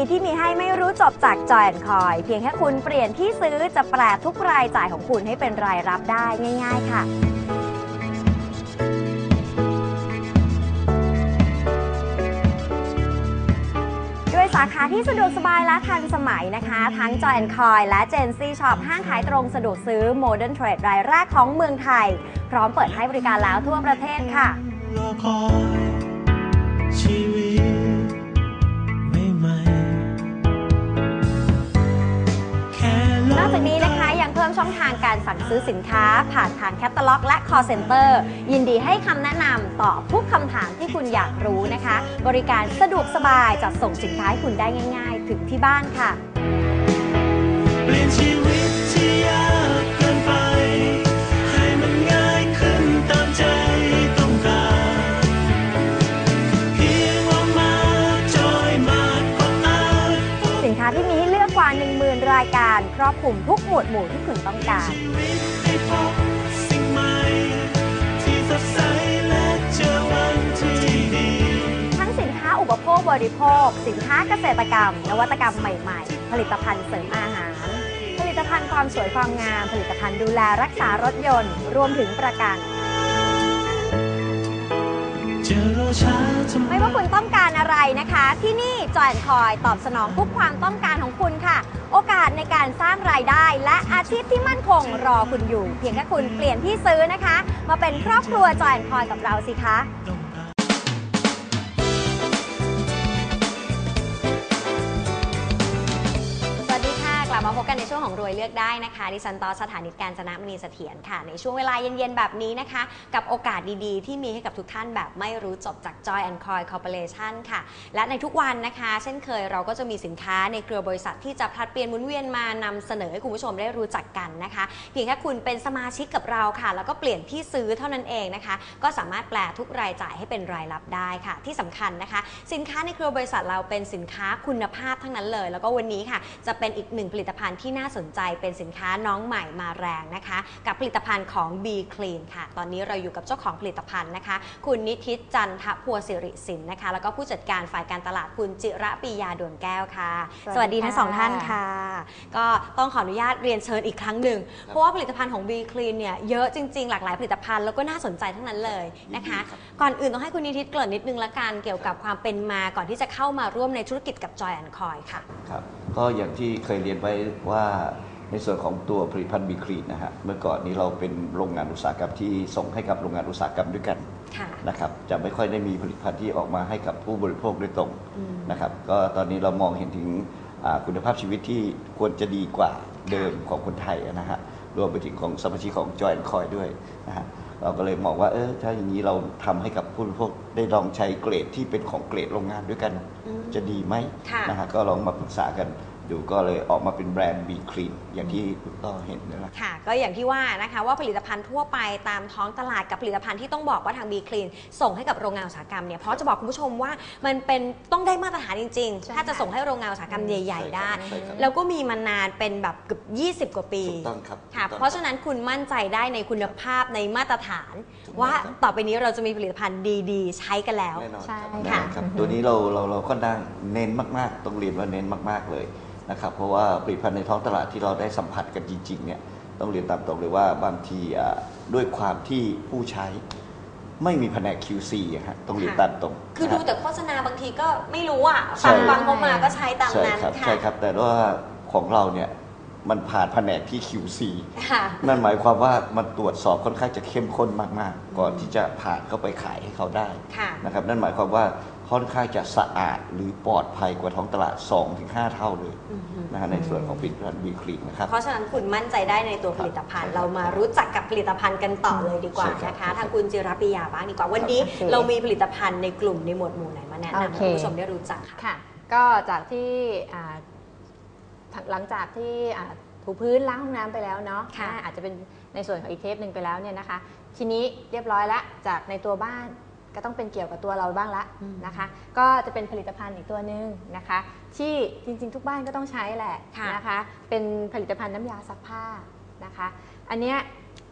ที่มีให้ไม่รู้จบจากจอยคอยเพียงแค่คุณเปลี่ยนที่ซื้อจะแปลทุกรายจ่ายของคุณให้เป็นรายรับได้ง่ายๆค่ะด้วยสาขาที่สะดวกสบายและทันสมัยนะคะทั้ง Joy & Coy และ Gen Z Shop ห้างขายตรงสะดวกซื้อ Modern Trade รายแรกของเมืองไทยพร้อมเปิดให้บริการแล้วทั่วประเทศค่ะนอกจากนี้นะคะยังเพิ่มช่องทางการสั่งซื้อสินค้าผ่านทางแคตตาล็อกและ call center ยินดีให้คำแนะนำตอบทุกคำถามที่คุณอยากรู้นะคะบริการสะดวกสบายจัดส่งสินค้าให้คุณได้ง่ายๆถึงที่บ้านค่ะเปลี่ยนชีวิตที่ยากเกินไปให้มันง่ายขึ้นตามใจต้องการเพียงว่ามาจอยมาพบสินค้าที่มีให้เลือกกว่า 10,000 รายการครอบคลุมทุกหมวดหมู่ที่คุณต้องการทั้งสินค้าอุปโภคบริโภคสินค้าเกษตรกรรมนวัตกรรมใหม่ๆผลิตภัณฑ์เสริมอาหารผลิตภัณฑ์ความสวยความงามผลิตภัณฑ์ดูแลรักษารถยนต์รวมถึงประกันไม่ว่าคุณต้องการอะไรนะคะที่นี่ Joy & Coy ตอบสนองทุกความต้องการของคุณค่ะโอกาสในการสร้างรายได้และอาชีพที่มั่นคงรอคุณอยู่เพียงแค่คุณเปลี่ยนที่ซื้อนะคะมาเป็นครอบครัว Joy & Coy กับเราสิคะมาพบกันในช่วงของรวยเลือกได้นะคะดิฉันตอสถานิตการจนะมณีเสถียรค่ะในช่วงเวลาเย็นๆแบบนี้นะคะกับโอกาสดีๆที่มีให้กับทุกท่านแบบไม่รู้จบจาก Joy & Coy Corporation ค่ะและในทุกวันนะคะเช่นเคยเราก็จะมีสินค้าในเครือบริษัทที่จะผลัดเปลี่ยนหมุนเวียนมานำเสนอให้คุณผู้ชมได้รู้จักกันนะคะเพียงแค่คุณเป็นสมาชิกกับเราค่ะแล้วก็เปลี่ยนที่ซื้อเท่านั้นเองนะคะก็สามารถแปลทุกรายจ่ายให้เป็นรายรับได้ค่ะที่สำคัญนะคะสินค้าในเครือบริษัทเราเป็นสินค้าคุณภาพทั้งนั้นเลยแล้วก็วันนี้ค่ะจะเป็นอีกหนึ่งผลิตภัณฑ์ที่น่าสนใจเป็นสินค้าน้องใหม่มาแรงนะคะกับผลิตภัณฑ์ของ B Clean ค่ะตอนนี้เราอยู่กับเจ้าของผลิตภัณฑ์นะคะคุณนิธิจันทพัวสิริสินนะคะแล้วก็ผู้จัดการฝ่ายการตลาดคุณจิระปียาดวงแก้วค่ะสวัสดีทั้งสองท่านค่ะก็ต้องขออนุญาตเรียนเชิญอีกครั้งหนึ่งเพราะว่าผลิตภัณฑ์ของ B Clean เนี่ยเยอะจริงๆหลากหลายผลิตภัณฑ์แล้วก็น่าสนใจทั้งนั้นเลยนะคะก่อนอื่นต้องให้คุณนิธิเกริ่นนิดนึงละกันเกี่ยวกับความเป็นมาก่อนที่จะเข้ามาร่วมในธุรกิจกับ Joy & Coy ค่ะครับก็อย่างที่เคยเรียนไว้ว่าในส่วนของตัวผลิตภัณฑ์บีคลีนนะฮะเมื่อก่อนนี้เราเป็นโรงงานอุตสาหกรรมที่ส่งให้กับโรงงานอุตสาหกรรมด้วยกันนะครับจะไม่ค่อยได้มีผลิตภัณฑ์ที่ออกมาให้กับผู้บริโภคโดยตรงนะครับก็ตอนนี้เรามองเห็นถึงคุณภาพชีวิตที่ควรจะดีกว่าเดิมของคนไทยนะฮะรวมไปถึงของสมาชิกของ Joy & Coy ด้วยนะฮะเราก็เลยมองว่าถ้าอย่างนี้เราทำให้กับผู้บริโภคได้ลองใช้เกรดที่เป็นของเกรดโรงงานด้วยกันจะดีไหมนะฮะก็ลองมาปรึกษากันดูก็เลยออกมาเป็นแบรนด์ B Clean อย่างที่คุณต้อเห็นนะครับค่ะก็อย่างที่ว่านะคะว่าผลิตภัณฑ์ทั่วไปตามท้องตลาดกับผลิตภัณฑ์ที่ต้องบอกว่าทาง B Clean ส่งให้กับโรงงานอุตสาหกรรมเนี่ยเพราะจะบอกคุณผู้ชมว่ามันเป็นต้องได้มาตรฐานจริงๆถ้าจะส่งให้โรงงานอุตสาหกรรมใหญ่ๆได้แล้วก็มีมานานเป็นแบบเกือบ20 กว่าปีถูกต้องครับค่ะเพราะฉะนั้นคุณมั่นใจได้ในคุณภาพในมาตรฐานว่าต่อไปนี้เราจะมีผลิตภัณฑ์ดีๆใช้กันแล้วใช่ค่ะตัวนี้เราค่อนข้างเน้นมากๆต้องเรียนว่าเน้นมากๆเลยนะครับเพราะว่าผลิตภัณฑ์ในท้องตลาดที่เราได้สัมผัสกันจริงๆเนี่ยต้องเรียนตามตรงเลยว่าบางทีด้วยความที่ผู้ใช้ไม่มีแผนก QC ฮะต้องเรียนตามตรงคือดูแต่โฆษณาบางทีก็ไม่รู้อ่ะฟังเข้ามาก็ใช้ตามนั้นค่ะใช่ครับแต่ว่าของเราเนี่ยมันผ่านแผนกที่ QC นั่นหมายความว่ามันตรวจสอบค่อนข้างจะเข้มข้นมากๆก่อนที่จะผ่านเข้าไปขายให้เขาได้นะครับนั่นหมายความว่าค่อนข้างจะสะอาดหรือปลอดภัยกว่าท้องตลาด 2-5 เท่าเลยนะฮะในส่วนของผลิตภัณฑ์ B Clean นะครับเพราะฉะนั้นคุณมั่นใจได้ในตัวผลิตภัณฑ์เรามารู้จักกับผลิตภัณฑ์กันต่อเลยดีกว่านะคะทางคุณจิรปิยาบ้างดีกว่าวันนี้เรามีผลิตภัณฑ์ในกลุ่มในหมวดหมู่ไหนมาแนะนำให้คุณผู้ชมได้รู้จักค่ะก็จากที่หลังจากที่ถูพื้นล้างห้องน้ำไปแล้วเนาะอาจจะเป็นในส่วนของอีกเทปหนึ่งไปแล้วเนี่ยนะคะทีนี้เรียบร้อยแล้วจากในตัวบ้านก็ต้องเป็นเกี่ยวกับตัวเราบ้างละนะคะก็จะเป็นผลิตภัณฑ์อีกตัวหนึ่งนะคะที่จริงๆทุกบ้านก็ต้องใช้แหละนะคะเป็นผลิตภัณฑ์น้ำยาซักผ้านะคะอันเนี้ยท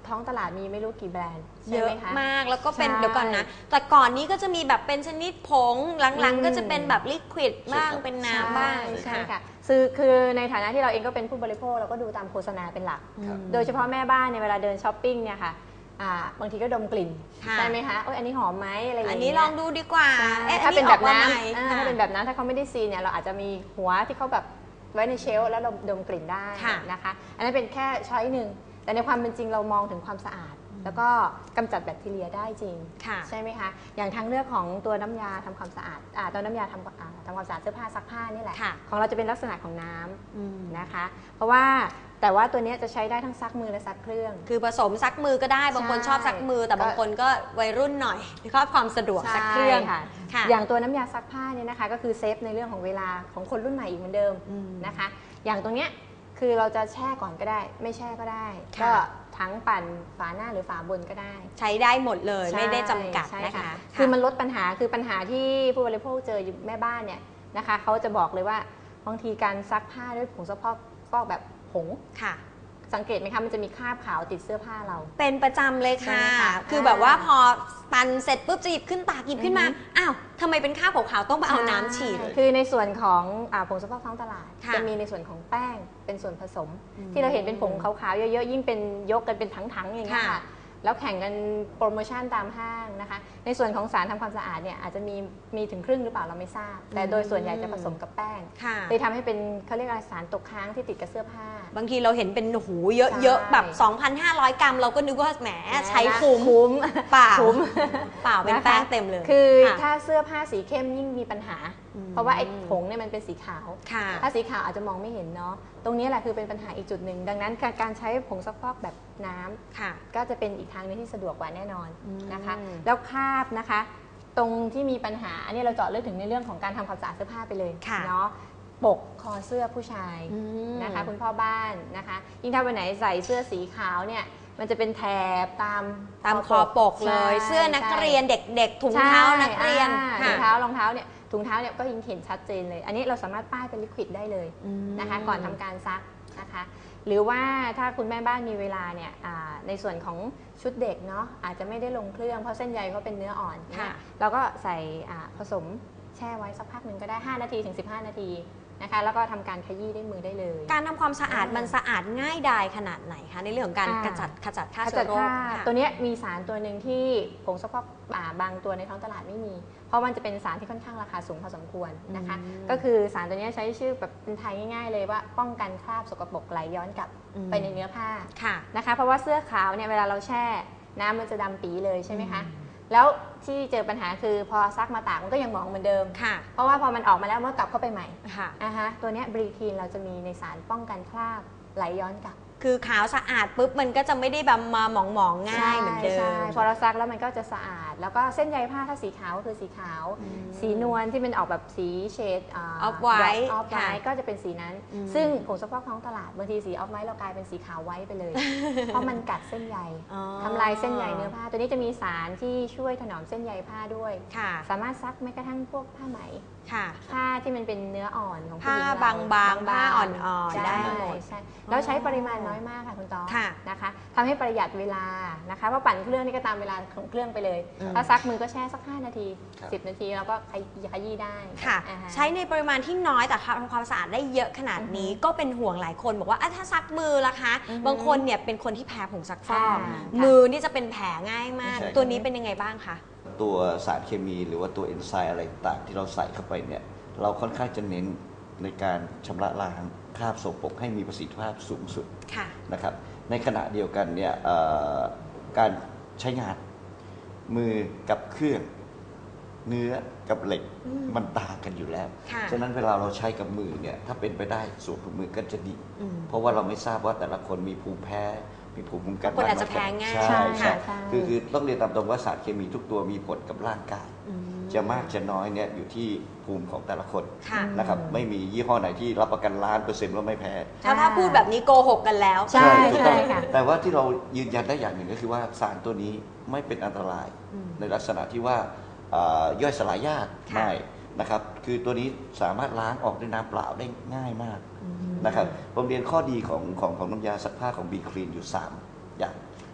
ท้องตลาดมีไม่รู้กี่แบรนด์เยใช่ไหอะมคะมากแล้วก็เป็นใช่เดี๋ยวก่อนนะแต่ก่อนนี้ก็จะมีแบบเป็นชนิดผงหลังๆ ก็จะเป็นแบบลิควิดบ้างเป็นน้ำบ้างใช่ค่ะคือในฐานะที่เราเองก็เป็นผู้บริโภคเราก็ดูตามโฆษณาเป็นหลักครับโดยเฉพาะแม่บ้านเนี่ยเวลาเดินช้อปปิ้งเนี่ยค่ะบางทีก็ดมกลิ่นค่ะใช่ไหมคะโอ้ยอันนี้หอมไหมอะไรอย่างอันเงี้ยนี้ลองดูดีกว่าใช่เอ๊ะถ้าเป็นแบบน้อัออกมาใหม่ำถ้าเป็นแบบน้ำถ้าเขาไม่ได้ซีนเนี่ยเราอาจจะมีหัวที่เขาแบบไว้ในเชลฟ์แล้วเราดมกลิ่นได้ค่ะนะคะอันนั้นเป็นแค่ช้อยหนึ่งแต่ในความเป็นจริงเรามองถึงความสะอาด แล้วก็กำจัดแบคทีเรียได้จริงค่ะใช่ไหมคะอย่างทางเลือกของตัวน้ำยาทำความสะอาดตัวน้ำยาทำความสะอาดเสื้อผ้าซักผ้านี่แหละค่ะของเราจะเป็นลักษณะของน้ำอืมนะคะเพราะว่าแต่ว่าตัวเนี้ยจะใช้ได้ทั้งซักมือและซักเครื่องคือผสมซักมือก็ได้บางคนใช่ชอบซักมือ แต่บางคนก็วัยรุ่นหน่อยชอบความสะดวกซักเครื่องใช่ค่ะค่ะอย่างตัวน้ำยาซักผ้าเนี่ยนะคะก็คือเซฟในเรื่องของเวลาของคนรุ่นใหม่อีกเหมือนเดิมอืมนะคะ อย่างตรงเนี้ยคือเราจะแช่ก่อนก็ได้ ไม่แช่ก็ได้ค่ะก็ทั้งปั่นฝาหน้าหรือฝาบนก็ได้ใช้ได้หมดเลยใช่ไม่ได้จำกัดใช่นะคะคือมันลดปัญหาคือปัญหาที่ผู้บริโภคเจออยู่แม่บ้านเนี่ยนะคะเขาจะบอกเลยว่าบางทีการซักผ้าด้วยผงซักฟอกแบบผงค่ะสังเกตไหมคะมันจะมีคราบขาวติดเสื้อผ้าเราเป็นประจำเลยค่ะใช่ไหมคะคือแบบว่าพอปั่นเสร็จปุ๊บจะหยิบขึ้นตากหยิบขึ้นมา อ้าวทำไมเป็นข้าวขาวๆต้องไปเอาน้ำฉีดใช่คือในส่วนของผงซักฟอกท้องตลาดค่ะจะมีในส่วนของแป้งเป็นส่วนผสมอืมที่เราเห็นเป็นผงขาวๆเยอะๆยิ่งเป็นยกกันเป็นถังๆอย่างเงี้ยค่ะค่ะแล้วแข่งกันโปรโมชั่นตามห้างนะคะในส่วนของสารทำความสะอาดเนี่ยอาจจะมีถึงครึ่งหรือเปล่าเราไม่ทราบ แต่โดยส่วนใหญ่จะผสมกับแป้งค่ะเลยทำให้เป็นเขาเรียกอะไรสารตกค้างที่ติดกับเสื้อผ้าบางทีเราเห็นเป็นหูเยอะใช่ๆแบบ 2,500 กรัม เราก็นึกว่าแหมใช้คุ้มคุ้มเปล่าคุ้มเปล่าเป็นนะคะแป้งเต็มเลยคือค่ะถ้าเสื้อผ้าสีเข้มยิ่งมีปัญหาอืมเพราะว่าไอ้ผงเนี่ยมันเป็นสีขาวค่ะถ้าสีขาวอาจจะมองไม่เห็นเนาะ ตรงนี้แหละคือเป็นปัญหาอีกจุดหนึ่ง ดังนั้นการใช้ผงซักฟอกแบบน้ำค่ะก็จะเป็นอีกทางหนึงที่สะดวกกว่าแน่นอนอืมนะคะ แล้วคราบนะคะ ตรงที่มีปัญหา อันนี้เราเจาะลึกถึงในเรื่องของการทำความสะอาดเสื้อผ้าไปเลยค่ะเนาะ ปกคอเสื้อผู้ชายอืมนะคะคุณพ่อบ้านนะคะ ยิ่งถ้าวันไหนใส่เสื้อสีขาวเนี่ย มันจะเป็นแถบตามคอปกเลยใช่เสื้อนักเรียนใช่เด็กๆ ถุงเท้านักเรียนใช่ค่ะรองเท้าเนี่ยถุงเท้าเนี่ยก็ยิ่งเห็นชัดเจนเลย อันนี้เราสามารถป้ายเป็นลิควิดได้เลยอืมนะคะก่อนทำการซักนะคะ หรือว่าถ้าคุณแม่บ้านมีเวลาเนี่ยในส่วนของชุดเด็กเนาะอาจจะไม่ได้ลงเครื่องเพราะเส้นใยเขาเป็นเนื้ออ่อนค่ะเนี่ยเราก็ใส่ผสมแช่ไว้สักพักหนึ่งก็ได้5นาทีถึง15 นาทีนะคะแล้วก็ทำการขยี้ด้วยมือได้เลยการทำความสะอาดมันสะอาดง่ายดายขนาดไหนคะในเรื่องของการอ่าขจัดฆ่าขเชื้จัอดโรคคราบค่ะตัวเนี้ยมีสารตัวหนึ่งที่ผงซักฟอกบางตัวในท้องตลาดไม่มี เพราะมันจะเป็นสารที่ค่อนข้างราคาสูงพอสมควรนะคะอืมก็คือสารตัวเนี้ยใช้ชื่อแบบเป็นไทยง่ายๆเลยว่าป้องกันคราบสกปรกไหลย้อนกลับอืมไปในเนื้อผ้าค่ะนะคะเพราะว่าเสื้อขาวเนี่ยเวลาเราแช่น้ำมันจะดำปีเลยใช่ไหมคะแล้วที่เจอปัญหาคือพอซักมาตากมันก็ยังหมองเหมือนเดิมค่ะเพราะว่าพอมันออกมาแล้วเมื่อกลับเข้าไปใหม่ค่ะตัวเนี้ยบรีทีนเราจะมีในสารป้องกันคราบไหลย้อนกลับคือขาวสะอาดปุ๊บมันก็จะไม่ได้แบบมาหมองๆง่ายเหมือนเดิใช่มพอเราซักแล้วมันก็จะสะอาด แล้วก็เส้นใยผ้าถ้าสีขาวก็คือสีขาว สีนวลที่เป็นออกแบบสีเฉด Off white ออฟไวค่ะท์ก็จะเป็นสีนั้นอืมซึ่งผงซักฟอกท้องตลาดบางทีสีออฟไวท์เรากลายเป็นสีขาวไว้ไปเลย เพราะมันกัดเส้นใยอ๋อทำลายเส้นใยเนื้อผ้า ตัวนี้จะมีสารที่ช่วยถนอมเส้นใยผ้าด้วยค่ะสามารถซักแม้กระทั่งพวกผ้าไหมค่ะผ้าที่มันเป็นเนื้ออ่อนของผู้ผ้าหญิงเราบางๆผ้าอ่อนๆใช่ได้หมดใช่แล้วใช้ปริมาณน้อยมากค่ะคุณตองค่ะนะคะทำให้ประหยัดเวลานะคะเพราะปั่นเครื่องนี่ก็ตามเวลาของเครื่องไปเลยอืมถ้าซักมือก็แช่สัก5นาทีครับ 10 นาทีแล้วก็ขยี้ได้ค่ะอ่าฮะใช้ในปริมาณที่น้อยแต่ทำความสะอาดได้เยอะขนาดนี้ก็เป็นห่วงหลายคนบอกว่าถ้าซักมือล่ะคะอือฮึบางคนเนี่ยเป็นคนที่แพ้ผงซักฟอกค่ะมือนี่จะเป็นแผลง่ายมากใช่ครับตัวนี้เป็นยังไงบ้างคะตัวสารเคมีหรือว่าตัวเอนไซม์อะไรต่างๆที่เราใส่เข้าไปเนี่ยเราค่อนข้างจะเน้นในการชำระล้างคราบสกปรกให้มีประสิทธิภาพสูงสุดค่ะนะครับในขณะเดียวกันเนี่ยการใช้งานมือกับเครื่องเนื้อกับเหล็กอืมมันต่างกันอยู่แล้วค่ะฉะนั้นเวลาเราใช้กับมือเนี่ยถ้าเป็นไปได้สวมถุงมือก็จะดีอืมเพราะว่าเราไม่ทราบว่าแต่ละคนมีภูมิแพ้มีภูมิคุ้มกันคนอาจจะแพ้ง่ายใช่ค่ะใช่คือต้องเรียนตามตรงว่าสารเคมีทุกตัวมีผลกับร่างกายอืมจะมากจะน้อยเนี่ยอยู่ที่ภูมิของแต่ละคนค่ะนะครับไม่มียี่ห้อไหนที่รับประกัน1,000,000%ว่าไม่แพ้ถ้าพูดแบบนี้โกหกกันแล้วใช่ถูกต้องค่ะแต่ว่าที่เรายืนยันได้อย่างหนึ่งก็คือว่าสารตัวนี้ไม่เป็นอันตรายอืมในลักษณะที่ว่าย่อยสลายยากค่ะไม่นะครับคือตัวนี้สามารถล้างออกด้วยน้ำเปล่าได้ง่ายมากนะครับผมเรียนข้อดีของน้ำยาซักผ้าของบีคลีนอยู่3อย่าง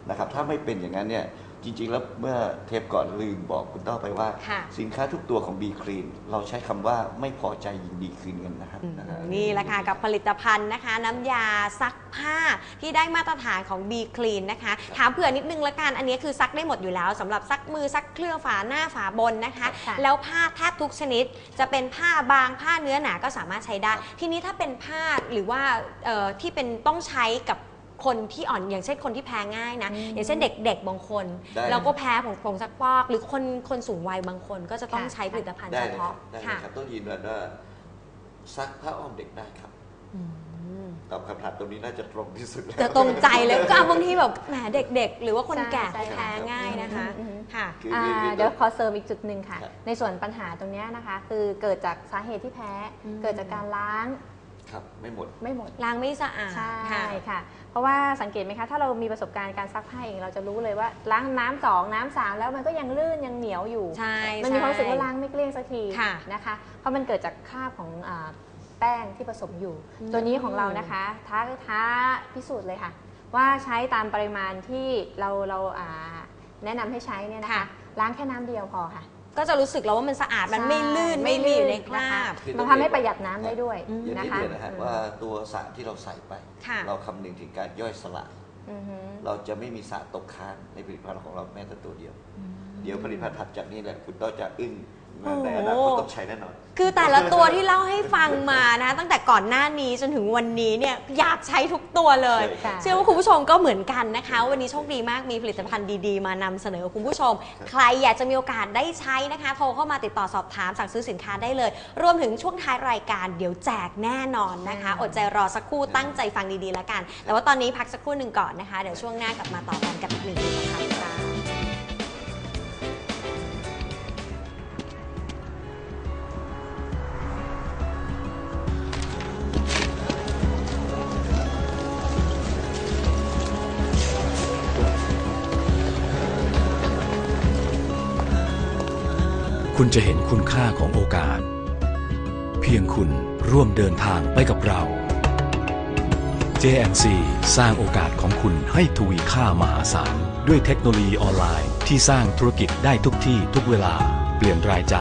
นะครับถ้าไม่เป็นอย่างนั้นเนี่ยจริงๆแล้วเมื่อเทปก่อนลืมบอกคุณต้อไปว่า สินค้าทุกตัวของ B Clean เราใช้คำว่าไม่พอใจยินดีคืนเงินนะครับนี่แหละค่ะกับผลิตภัณฑ์นะคะน้ำยาซักผ้าที่ได้มาตรฐานของ B Clean นะคะถามเผื่อนิดนึงละกันอันนี้คือซักได้หมดอยู่แล้วสำหรับซักมือซักเครื่องฝาหน้าฝาบนนะคะแล้วผ้าแทบทุกชนิดจะเป็นผ้าบางผ้าเนื้อหนาก็สามารถใช้ได้ทีนี้ถ้าเป็นผ้าหรือว่าที่เป็นต้องใช้กับคนที่อ่อนอย่างเช่นคนที่แพ้ง่ายนะอย่างเช่นเด็กๆบางคนเราก็แพ้ผงซักฟอกหรือคนสูงวัยบางคนก็จะต้องใช้ผลิตภัณฑ์เฉพาะได้ครับต้องยืนยันว่าซักผ้าอ้อมเด็กได้ครับตอบคำถามตรงนี้น่าจะตรงที่สุดจะตรงใจเลยก็บางทีแบบแหมเด็กๆหรือว่าคนแก่แพ้ง่ายนะคะค่ะเดี๋ยวขอเสริมอีกจุดหนึ่งค่ะในส่วนปัญหาตรงนี้นะคะคือเกิดจากสาเหตุที่แพ้เกิดจากการล้างครับไม่หมดล้างไม่สะอาดใช่ค่ะเพราะว่าสังเกตไหมคะถ้าเรามีประสบการณ์การซักผ้าเองเราจะรู้เลยว่าล้างน้ำ2น้ำ3แล้วมันก็ยังลื่นยังเหนียวอยู่มันมีความรู้สึกว่าล้างไม่เกลี้ยงสักทีนะคะเพราะมันเกิดจากคราบของแป้งที่ผสมอยู่ตัวนี้ของเรานะคะท้าพิสูจน์เลยค่ะว่าใช้ตามปริมาณที่เราแนะนำให้ใช้เนี่ยนะคะล้างแค่น้ำเดียวพอค่ะก็จะรู้สึกแล้วว่ามันสะอาดมันไม่ลื่นไม่มีอยู่ในคราบมันทำให้ประหยัดน้ำได้ด้วยนะคะอย่างนี้นะฮะว่าตัวสารที่เราใส่ไปเราคำนึงถึงการย่อยสลายเราจะไม่มีสารตกค้างในผลิตภัณฑ์ของเราแม้แต่ตัวเดียวเดี๋ยวผลิตภัณฑ์ถัดจากนี้แหละคุณต้องจะอึ้งในอนาคตต้องใช้แน่นอนคือแต่ละตัวที่เล่าให้ฟังมานะตั้งแต่ก่อนหน้านี้จนถึงวันนี้เนี่ยอยากใช้ทุกตัวเลยเชื่อว่าคุณผู้ชมก็เหมือนกันนะคะวันนี้โชคดีมากมีผลิตภัณฑ์ดีๆมานำเสนอคุณผู้ชมใครอยากจะมีโอกาสได้ใช้นะคะโทรเข้ามาติดต่อสอบถามสั่งซื้อสินค้าได้เลยรวมถึงช่วงท้ายรายการเดี๋ยวแจกแน่นอนนะคะอดใจรอสักครู่ตั้งใจฟังดีๆแล้วกันแต่ว่าตอนนี้พักสักครู่หนึ่งก่อนนะคะเดี๋ยวช่วงหน้ากลับมาต่อกันกับอีกหนึ่งผลิตภัณฑ์ค่ะคุณจะเห็นคุณค่าของโอกาสเพียงคุณร่วมเดินทางไปกับเรา JMC สร้างโอกาสของคุณให้ทวีค่ามหาศาลด้วยเทคโนโลยีออนไลน์ที่สร้างธุรกิจได้ทุกที่ทุกเวลาเปลี่ยนรายจ่